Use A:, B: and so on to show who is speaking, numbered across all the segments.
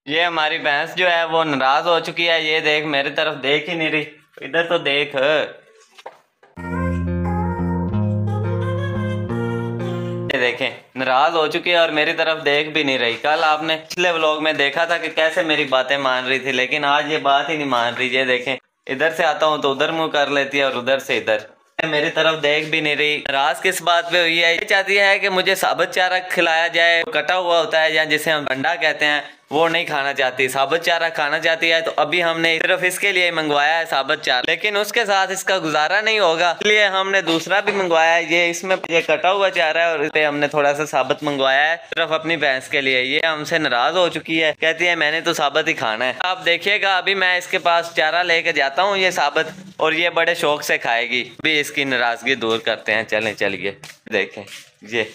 A: ये हमारी भैंस जो है वो नाराज हो चुकी है। ये देख, मेरी तरफ देख ही नहीं रही। इधर तो देख। ये देखें, नाराज हो चुकी है और मेरी तरफ देख भी नहीं रही। कल आपने पिछले व्लॉग में देखा था कि कैसे मेरी बातें मान रही थी, लेकिन आज ये बात ही नहीं मान रही। ये देखें, इधर से आता हूँ तो उधर मुंह कर लेती है और उधर से इधर। मेरी तरफ देख भी नहीं रही। नाराज किस बात पे हुई है? ये चाहती है कि मुझे साबुत चारा खिलाया जाए, कटा हुआ होता है या जिसे हम अंडा कहते हैं, वो नहीं खाना चाहती, साबुत चारा खाना चाहती है। तो अभी हमने सिर्फ इसके लिए मंगवाया है साबुत चारा, लेकिन उसके साथ इसका गुजारा नहीं होगा, इसलिए हमने दूसरा भी मंगवाया है। ये इसमें ये कटा हुआ चारा है और इस पे हमने थोड़ा सा साबुत मंगवाया है सिर्फ अपनी भैंस के लिए। ये हमसे नाराज हो चुकी है, कहती है मैंने तो साबुत ही खाना है। आप देखिएगा, अभी मैं इसके पास चारा लेके जाता हूँ ये साबुत, और ये बड़े शौक से खाएगी। अभी इसकी नाराजगी दूर करते हैं, चलें चलिए। देखें ये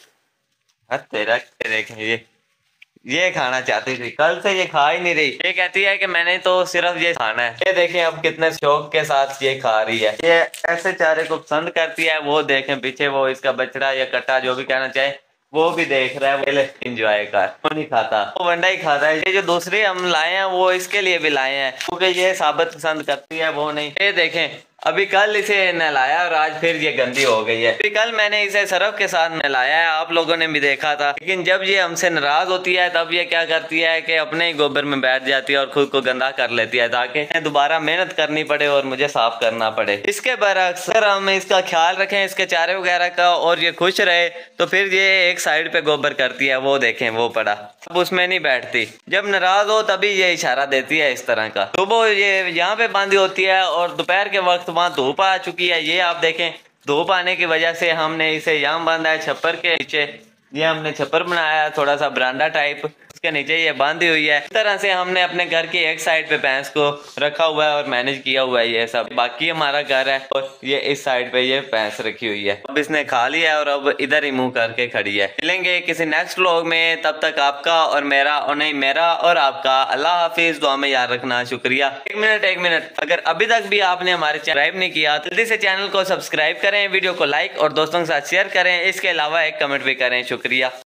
A: तेरा, देखें ये खाना चाहती थी, कल से ये खा ही नहीं रही। ये कहती है कि मैंने तो सिर्फ ये खाना है। ये देखें अब कितने शौक के साथ ये खा रही है। ये ऐसे चारे को पसंद करती है। वो देखें पीछे वो इसका बछड़ा या कटा जो भी कहना चाहे वो भी देख रहा है। वो एंजॉय कर, वो नहीं खाता, वो वंडा ही खाता है। ये जो दूसरे हम लाए हैं वो इसके लिए भी लाए हैं क्योंकि ये साबुत पसंद करती है, वो नहीं। ये देखें, अभी कल इसे नहलाया और आज फिर ये गंदी हो गई है। अभी कल मैंने इसे सरफ के साथ नहलाया है, आप लोगों ने भी देखा था। लेकिन जब ये हमसे नाराज होती है तब ये क्या करती है कि अपने ही गोबर में बैठ जाती है और खुद को गंदा कर लेती है, ताकि दोबारा मेहनत करनी पड़े और मुझे साफ करना पड़े। इसके बरक्स अगर हम इसका ख्याल रखें, इसके चारे वगैरह का, और ये खुश रहे, तो फिर ये एक साइड पे गोबर करती है। वो देखें वो पड़ा, अब उसमें नहीं बैठती। जब नाराज हो तभी ये इशारा देती है इस तरह का। सुबह ये यहाँ पे बांधी होती है और दोपहर के वक्त वहाँ धूप आ चुकी है। ये आप देखें, धूप आने की वजह से हमने इसे यहाँ बांधा है छप्पर के नीचे। ये हमने छप्पर बनाया है थोड़ा सा बरांडा टाइप, उसके नीचे ये बांधी हुई है। इस तरह से हमने अपने घर की एक साइड पे भैंस को रखा हुआ है और मैनेज किया हुआ है ये सब। बाकी हमारा घर है और ये इस साइड पे ये भैंस रखी हुई है। अब इसने खा लिया और अब इधर ही मुंह करके खड़ी है। मिलेंगे किसी नेक्स्ट व्लॉग में, तब तक आपका और मेरा, और नहीं मेरा और आपका, अल्लाह हाफिज। दुआ में याद रखना। शुक्रिया। एक मिनट, अगर अभी तक भी आपने हमारे सब्सक्राइब नहीं किया जल्दी से चैनल को सब्सक्राइब करें, वीडियो को लाइक और दोस्तों के साथ शेयर करें। इसके अलावा एक कमेंट भी करें। शुक्रिया।